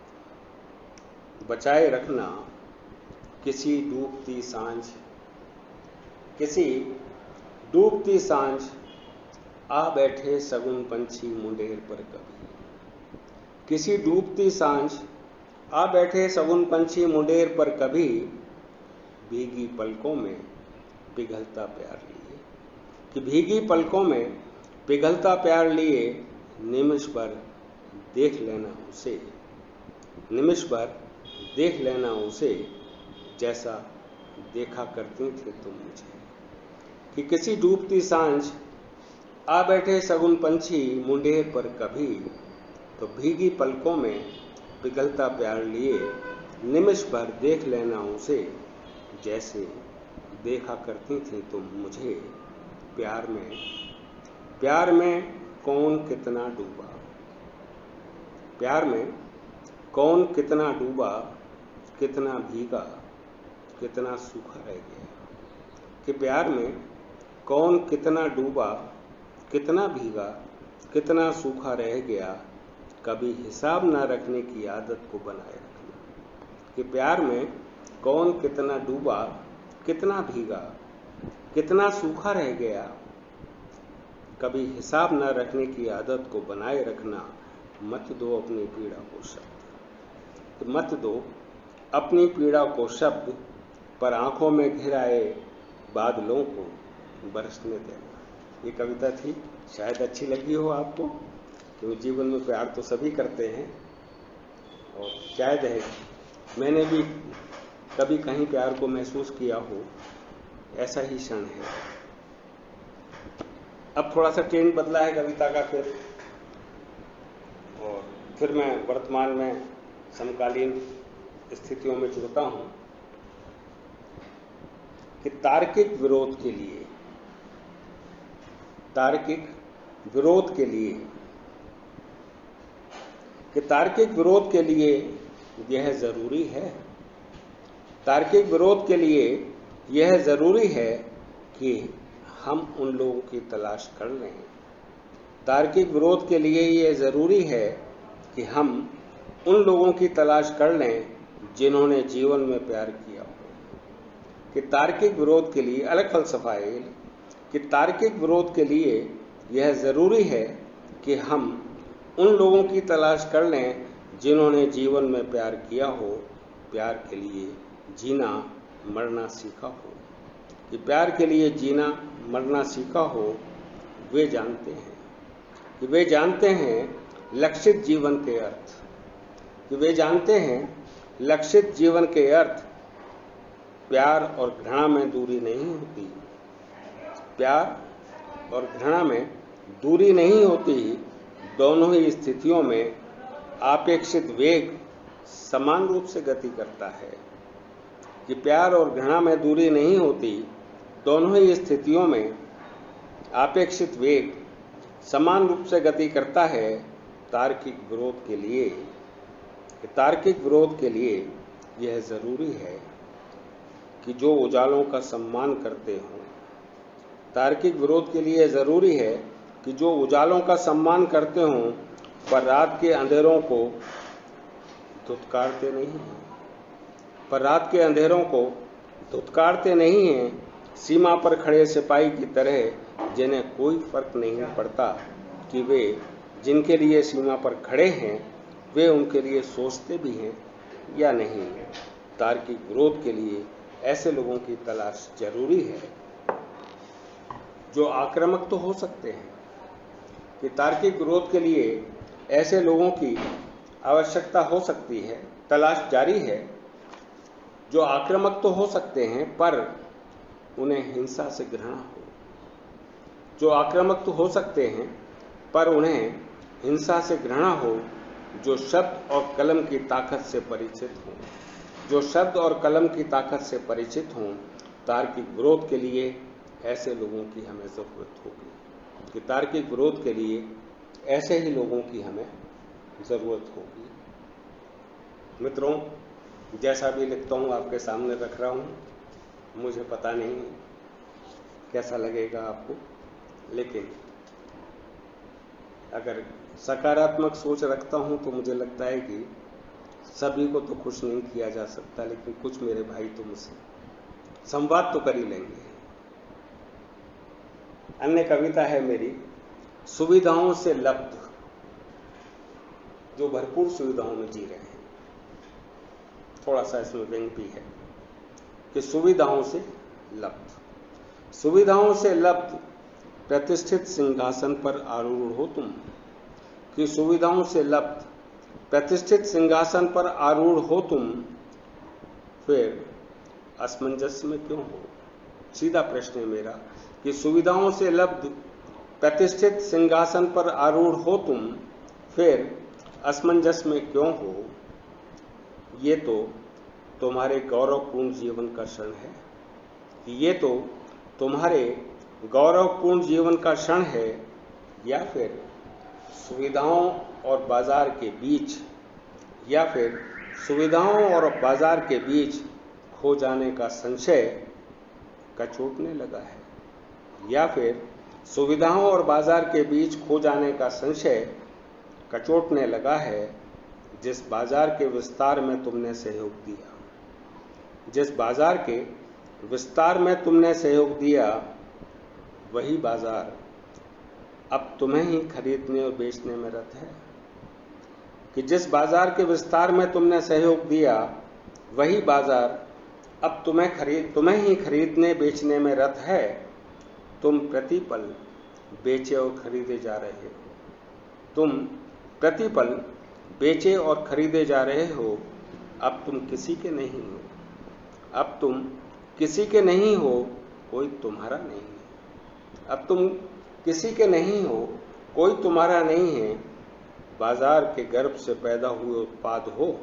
बचाए रखना। किसी डूबती सांझ किसी डूबती सांझ आ बैठे सगुन पंछी मुंडेर पर कभी। किसी डूबती सांझ आ बैठे सगुन पंछी मुंडेर पर कभी, भीगी पलकों में पिघलता प्यार लिए। कि भीगी पलकों में पिघलता प्यार लिए, निमिष भर देख लेना उसे निमिष भर देख लेना उसे जैसा देखा करती थे तुम मुझे। कि किसी डूबती सांझ आ बैठे सगुन पंछी मुंडेर पर कभी, तो भीगी पलकों में पिघलता प्यार लिए, निमिष भर देख लेना उसे जैसे देखा करती थी तुम मुझे। प्यार में प्यार में कौन कितना डूबा प्यार में कौन कितना डूबा, कितना भीगा कितना सूखा रह गया। कि प्यार में कौन कितना डूबा, कितना भीगा कितना सूखा रह गया, कभी हिसाब ना रखने की आदत को बनाए रखना। कि प्यार में कौन कितना डूबा, कितना भीगा कितना सूखा रह गया, कभी हिसाब ना रखने की आदत को बनाए रखना। मत दो अपनी पीड़ा को शब्द मत दो अपनी पीड़ा को शब्द, पर आंखों में घिराए बादलों को बरसने देना। ये कविता थी, शायद अच्छी लगी हो आपको, क्योंकि जीवन में प्यार तो सभी करते हैं, और शायद है मैंने भी कभी कहीं प्यार को महसूस किया हो, ऐसा ही क्षण है। अब थोड़ा सा ट्रेंड बदला है कविता का फिर, और फिर मैं वर्तमान में समकालीन स्थितियों में जुड़ता हूं। कि तार्किक विरोध के लिए तार्किक विरोध के लिए कि तार्किक विरोध के लिए यह जरूरी है तार्किक विरोध के लिए यह जरूरी है कि हम उन लोगों की तलाश कर लें। तार्किक विरोध के लिए यह जरूरी है कि हम उन लोगों की तलाश कर लें जिन्होंने जीवन में प्यार किया हो। कि तार्किक विरोध के लिए अलग फलसफा है कि तार्किक विरोध के लिए यह जरूरी है कि हम उन लोगों की तलाश कर लें जिन्होंने जीवन में प्यार किया हो, प्यार के लिए जीना मरना सीखा हो। कि प्यार के लिए जीना मरना सीखा हो, वे जानते हैं कि वे जानते हैं लक्षित जीवन के अर्थ कि वे जानते हैं लक्षित जीवन के अर्थ। प्यार और घृणा में दूरी नहीं होती प्यार और घृणा में दूरी नहीं होती दोनों ही स्थितियों में आपेक्षित वेग समान रूप से गति करता है। कि प्यार और घृणा में दूरी नहीं होती दोनों ही स्थितियों में आपेक्षित वेग समान रूप से गति करता है। तार्किक विरोध के लिए तार्किक विरोध के लिए यह जरूरी है कि जो उजालों का सम्मान करते हों तार्किक विरोध के लिए जरूरी है कि जो उजालों का सम्मान करते हों पर रात के अंधेरों को धुतकारते नहीं हैं पर रात के अंधेरों को धुतकारते नहीं हैं। सीमा पर खड़े सिपाही की तरह जिन्हें कोई फर्क नहीं पड़ता कि वे जिनके लिए सीमा पर खड़े हैं वे उनके लिए सोचते भी हैं या नहीं। तार्किक विरोध के लिए ऐसे लोगों की तलाश जरूरी है जो आक्रामक तो हो सकते हैं। कि तार्किक विरोध के लिए ऐसे लोगों की आवश्यकता हो सकती है, तलाश जारी है, जो आक्रामक तो हो सकते हैं पर उन्हें हिंसा से घृणा हो जो आक्रामक तो हो सकते हैं पर उन्हें हिंसा से घृणा हो, जो शब्द और कलम की ताकत से परिचित हों जो शब्द और कलम की ताकत से परिचित हों तार्किक विरोध के लिए ऐसे लोगों की हमें ज़रूरत होगी कि तार्किक विरोध के लिए ऐसे ही लोगों की हमें ज़रूरत होगी। मित्रों, जैसा भी लिखता हूँ आपके सामने रख रहा हूँ, मुझे पता नहीं कैसा लगेगा आपको, लेकिन अगर सकारात्मक सोच रखता हूँ तो मुझे लगता है कि सभी को तो खुश नहीं किया जा सकता, लेकिन कुछ मेरे भाई तो मुझसे संवाद तो कर ही लेंगे। अन्य कविता है मेरी, सुविधाओं से लब्ध, जो भरपूर सुविधाओं में जी रहे हैं। थोड़ा सा इसमें व्यंग भी है कि सुविधाओं से लब्ध सुविधाओं से लब्ध प्रतिष्ठित सिंहासन पर आरूढ़ हो तुम कि सुविधाओं से लब्ध प्रतिष्ठित सिंहासन पर आरूढ़ हो तुम, फिर असमंजस में क्यों हो। सीधा प्रश्न है मेरा कि सुविधाओं से लब्ध प्रतिष्ठित सिंहासन पर आरूढ़ हो तुम, फिर असमंजस में क्यों हो। ये तो तुम्हारे गौरवपूर्ण जीवन का क्षण है ये तो तुम्हारे गौरवपूर्ण जीवन का क्षण है या फिर सुविधाओं और बाजार के बीच या फिर सुविधाओं और बाजार के बीच खो जाने का संशय कचोटने लगा है या फिर सुविधाओं और बाजार के बीच खो जाने का संशय कचोटने लगा है। जिस बाजार के विस्तार में तुमने सहयोग दिया जिस बाजार के विस्तार में तुमने सहयोग दिया वही बाजार अब तुम्हें ही खरीदने और बेचने में रत है कि जिस बाजार के विस्तार में तुमने सहयोग दिया वही बाजार अब तुम्हें खरीद तुम्हें ही खरीदने बेचने में रत है। तुम प्रतिपल बेचे और खरीदे जा रहे हो तुम प्रतिपल बेचे और खरीदे जा रहे हो। अब तुम किसी के नहीं हो अब तुम किसी के नहीं हो कोई तुम्हारा नहीं है अब तुम किसी के नहीं हो कोई तुम्हारा नहीं है। बाजार के गर्भ से पैदा हुए उत्पाद हो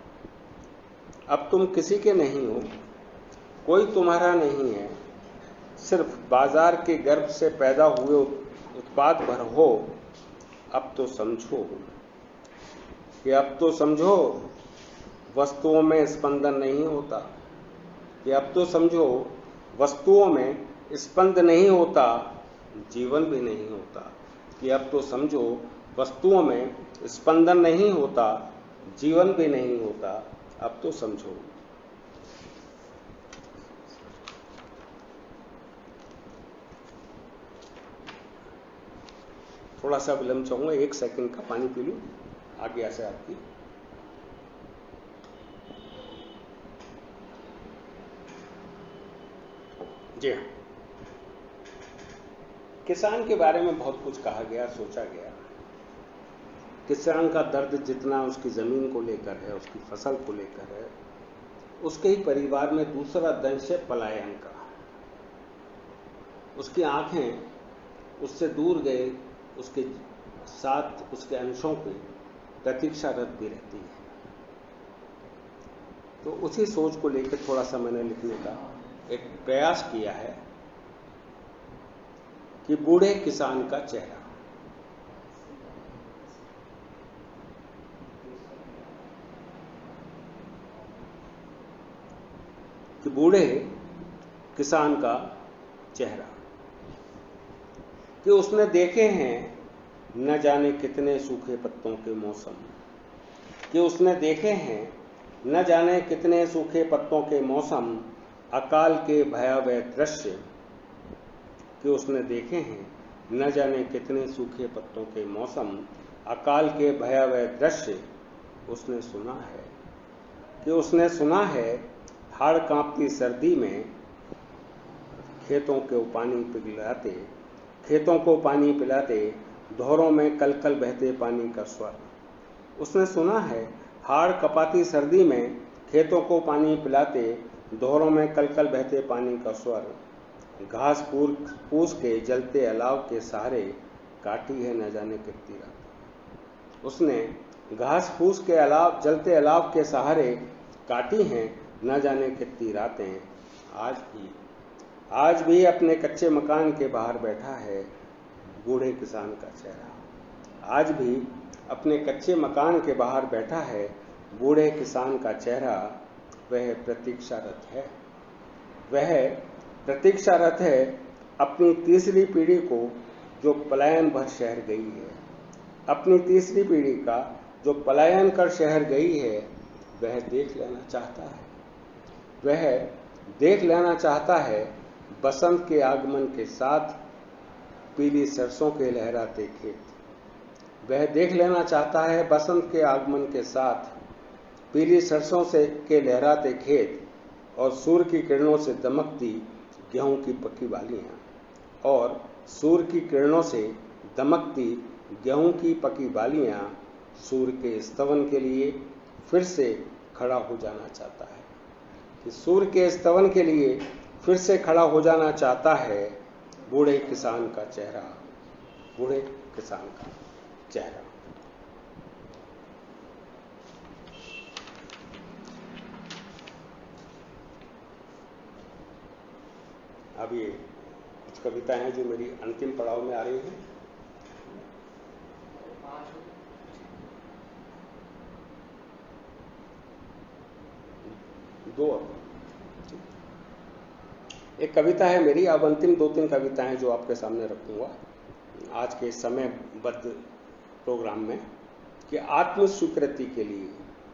अब तुम किसी के नहीं हो कोई तुम्हारा नहीं है। सिर्फ बाजार के गर्भ से पैदा हुए उत्पाद भर हो। अब तो समझो कि अब तो समझो वस्तुओं में स्पंदन नहीं होता कि अब तो समझो वस्तुओं में स्पंद नहीं होता जीवन भी नहीं होता कि अब तो समझो वस्तुओं में स्पंदन नहीं होता जीवन भी नहीं होता। अब तो समझो। थोड़ा सा विलंब चाहूंगा, एक सेकंड का पानी पी लूं आगे से आपकी। जी हाँ, किसान के बारे में बहुत कुछ कहा गया सोचा गया। किसान का दर्द जितना उसकी जमीन को लेकर है उसकी फसल को लेकर है, उसके ही परिवार में दूसरा दंश है पलायन का। उसकी आंखें उससे दूर गए उसके साथ उसके अंशों की प्रतीक्षारत भी रहती है। तो उसी सोच को लेकर थोड़ा सा मैंने लिखने का एक प्रयास किया है कि बूढ़े किसान का चेहरा। कि बूढ़े किसान का चेहरा कि उसने देखे हैं न जाने कितने सूखे पत्तों के मौसम कि उसने देखे हैं न जाने कितने सूखे पत्तों के मौसम अकाल के भयावह दृश्य कि उसने देखे हैं न जाने कितने सूखे पत्तों के मौसम अकाल के भयावह दृश्य। उसने सुना है कि उसने सुना है हाड़ कांपती सर्दी में खेतों को पानी पिलाते खेतों को पानी पिलाते धोरों में कलकल बहते पानी का स्वर। उसने सुना है हाड़ कपाती सर्दी में खेतों को पानी पिलाते धोरों में कलकल बहते पानी का स्वर। घास फूस के जलते अलाव के सहारे काटी है न जाने कितनी रात। उसने घास फूस के अलाव जलते अलाव के सहारे काटी हैं न जाने कितनी रातें। आज भी आज भी अपने कच्चे मकान के बाहर बैठा है बूढ़े किसान का चेहरा। आज भी अपने कच्चे मकान के बाहर बैठा है बूढ़े किसान का चेहरा। वह प्रतीक्षारत है वह प्रतीक्षारत है अपनी तीसरी पीढ़ी को जो पलायन भर शहर गई है। अपनी तीसरी पीढ़ी का जो पलायन कर शहर गई है वह देख लेना चाहता है वह देख लेना चाहता है बसंत के आगमन के साथ पीली सरसों के लहराते खेत। वह देख लेना चाहता है बसंत के आगमन के साथ पीली सरसों से के लहराते खेत और सूर्य की किरणों से दमकती गेहूं की पकी बालियां और सूर्य की किरणों से दमकती गेहूं की पकी बालियां सूर्य के स्तवन के लिए फिर से खड़ा हो जाना चाहता है कि सूर्य के स्तवन के लिए फिर से खड़ा हो जाना चाहता है बूढ़े किसान का चेहरा बूढ़े किसान का चेहरा। अब ये कुछ कविताएं हैं जो मेरी अंतिम पड़ाव में आ रही हैं। दो एक कविता है मेरी, अब अंतिम दो तीन कविताएं जो आपके सामने रखूंगा आज के समयबद्ध प्रोग्राम में कि आत्म स्वीकृति के लिए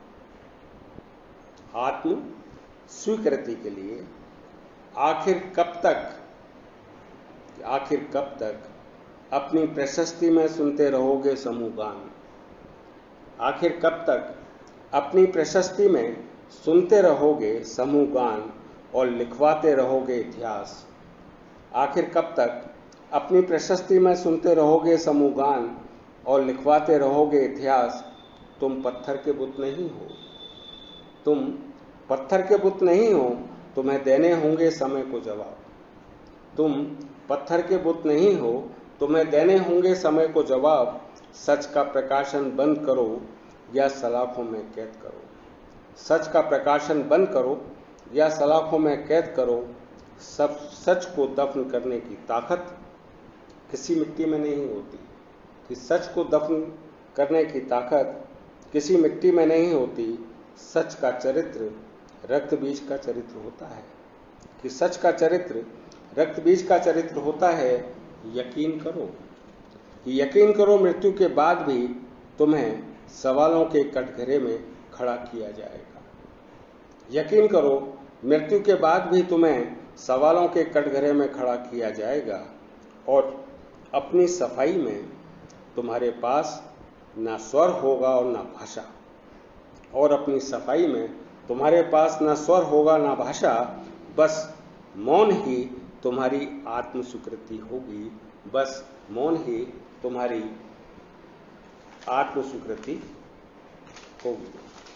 आत्म स्वीकृति के लिए आखिर कब तक आखिर कब तक अपनी प्रशस्ति में सुनते रहोगे समूह गान। आखिर कब तक अपनी प्रशस्ति में सुनते रहोगे समूह गान और लिखवाते रहोगे इतिहास। आखिर कब तक अपनी प्रशस्ति में सुनते रहोगे समूह गान और लिखवाते रहोगे इतिहास। तुम पत्थर के बुत नहीं हो तुम पत्थर के बुत नहीं हो तुम्हें देने होंगे समय को जवाब। तुम पत्थर के बुत नहीं हो तुम्हें देने होंगे समय को जवाब। सच का प्रकाशन बंद करो या सलाखों में कैद करो। सच का प्रकाशन बंद करो या सलाखों में कैद करो। सब सच को दफन करने की ताकत किसी मिट्टी में नहीं होती कि सच को दफन करने की ताकत किसी मिट्टी में नहीं होती। सच का चरित्र रक्त बीज का चरित्र होता है कि सच का चरित्र रक्त बीज का चरित्र होता है। यकीन करो यकीन करो मृत्यु के बाद भी तुम्हें सवालों के कटघरे में खड़ा किया जाएगा। यकीन करो मृत्यु के बाद भी तुम्हें सवालों के कटघरे में खड़ा किया जाएगा और अपनी सफाई में तुम्हारे पास ना स्वर होगा और ना भाषा और अपनी सफाई में तुम्हारे पास ना स्वर होगा ना भाषा। बस मौन ही तुम्हारी आत्म स्वीकृति होगी। बस मौन ही तुम्हारी आत्म स्वीकृति होगी।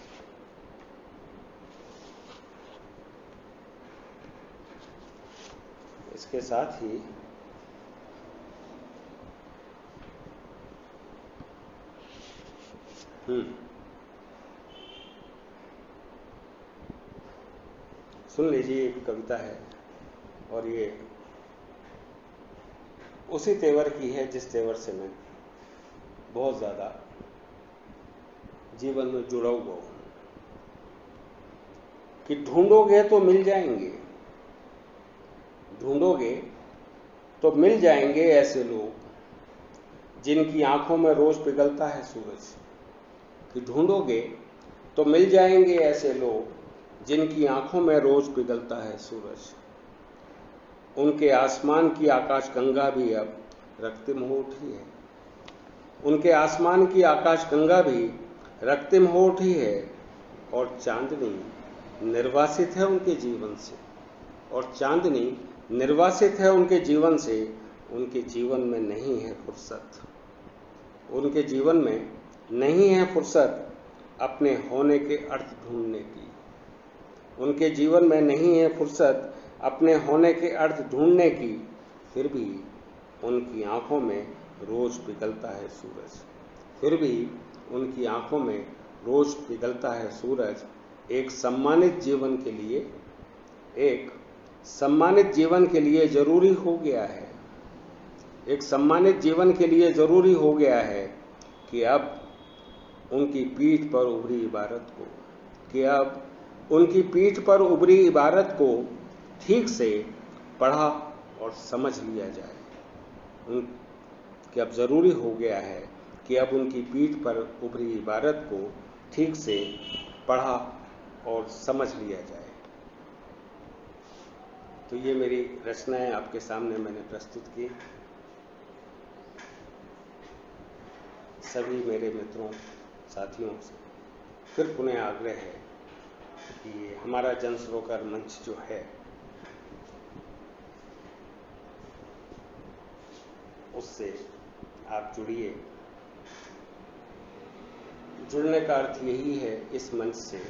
इसके साथ ही हम्म सुन लीजिए, एक कविता है और ये उसी तेवर की है जिस तेवर से मैं बहुत ज्यादा जीवन में जुड़ा हुआ हूं कि ढूंढोगे तो मिल जाएंगे ढूंढोगे तो मिल जाएंगे ऐसे लोग जिनकी आंखों में रोज पिघलता है सूरज। कि ढूंढोगे तो मिल जाएंगे ऐसे लोग जिनकी आंखों में रोज पिघलता है सूरज। उनके आसमान की आकाश गंगा भी अब रक्तिम हो उठी है। उनके आसमान की आकाश गंगा भी रक्तिम हो उठी है और चांदनी निर्वासित है उनके जीवन से और चांदनी निर्वासित है उनके जीवन से। उनके जीवन में नहीं है फुर्सत उनके जीवन में नहीं है फुर्सत अपने होने के अर्थ ढूंढने की। उनके जीवन में नहीं है फुर्सत अपने होने के अर्थ ढूंढने की, फिर भी उनकी आंखों में रोज पिघलता है सूरज। फिर भी उनकी आंखों में रोज पिघलता है सूरज। एक सम्मानित जीवन के लिए एक सम्मानित जीवन के लिए जरूरी हो गया है एक सम्मानित जीवन के लिए जरूरी हो गया है कि अब उनकी पीठ पर उभरी इबारत को कि अब उनकी पीठ पर उभरी इबारत को ठीक से पढ़ा और समझ लिया जाए। उन कि अब जरूरी हो गया है कि अब उनकी पीठ पर उभरी इबारत को ठीक से पढ़ा और समझ लिया जाए। तो ये मेरी रचनाएं आपके सामने मैंने प्रस्तुत की। सभी मेरे मित्रों साथियों से फिर पुनः आग्रह है कि हमारा जन सरोकार मंच जो है उससे आप जुड़िए। जुड़ने का अर्थ यही है, इस मंच से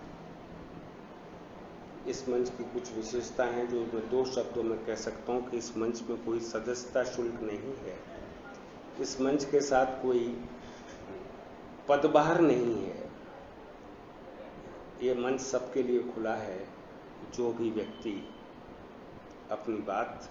इस मंच की कुछ विशेषता हैं जो मैं दो शब्दों में कह सकता हूं कि इस मंच में कोई सदस्यता शुल्क नहीं है। इस मंच के साथ कोई पदभार नहीं है। ये मंच सबके लिए खुला है। जो भी व्यक्ति अपनी बात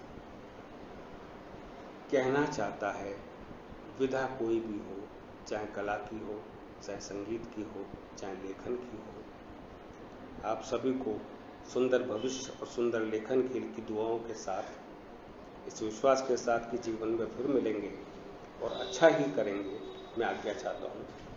कहना चाहता है, विधा कोई भी हो, चाहे कला की हो, चाहे संगीत की हो, चाहे लेखन की हो, आप सभी को सुंदर भविष्य और सुंदर लेखन की दुआओं के साथ, इस विश्वास के साथ कि जीवन में फिर मिलेंगे और अच्छा ही करेंगे, मैं आज्ञा चाहता हूँ।